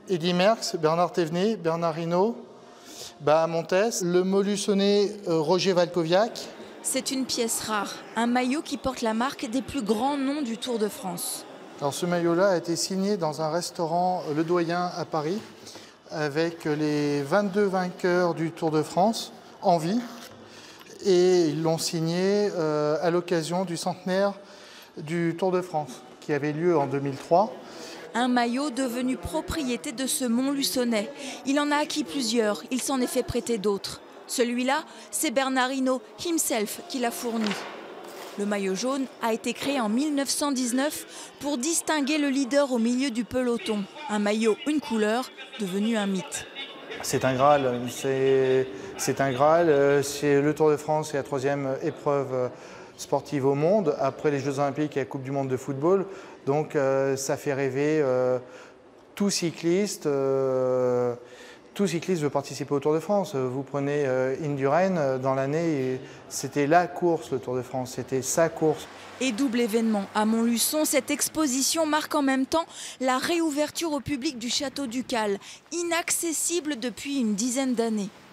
Eddy Merckx, Bernard Thévenet, Bernard Hinault, Bahamontes, le Montluçonnais Roger Walkowiak. C'est une pièce rare, un maillot qui porte la marque des plus grands noms du Tour de France. Alors ce maillot-là a été signé dans un restaurant Le Doyen à Paris avec les 22 vainqueurs du Tour de France en vie. Et ils l'ont signé à l'occasion du centenaire du Tour de France qui avait lieu en 2003. Un maillot devenu propriété de ce Montluçonnais. Il en a acquis plusieurs, il s'en est fait prêter d'autres. Celui-là, c'est Bernard Hinault himself qui l'a fourni. Le maillot jaune a été créé en 1919 pour distinguer le leader au milieu du peloton. Un maillot, une couleur, devenu un mythe. C'est un Graal, c'est un Graal. C'est le Tour de France, c'est la troisième épreuve sportive au monde, après les Jeux Olympiques et la Coupe du Monde de football. Donc ça fait rêver tout cycliste. Tout cycliste veut participer au Tour de France. Vous prenez Indurain, dans l'année, c'était la course, le Tour de France, c'était sa course. Et double événement à Montluçon, cette exposition marque en même temps la réouverture au public du Château Ducal, inaccessible depuis une dizaine d'années.